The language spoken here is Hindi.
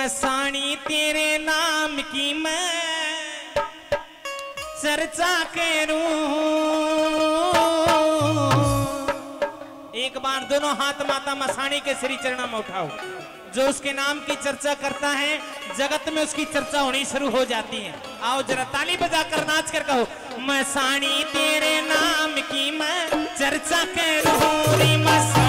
मसाणी तेरे नाम की मैं चर्चा करूं। एक बार दोनों हाथ माता मसाणी के श्री चरणों में उठाओ। जो उसके नाम की चर्चा करता है जगत में उसकी चर्चा होनी शुरू हो जाती है। आओ जरा ताली बजाकर नाच कर कहो, मसाणी तेरे नाम की मैं चर्चा करूं रे मसाणी।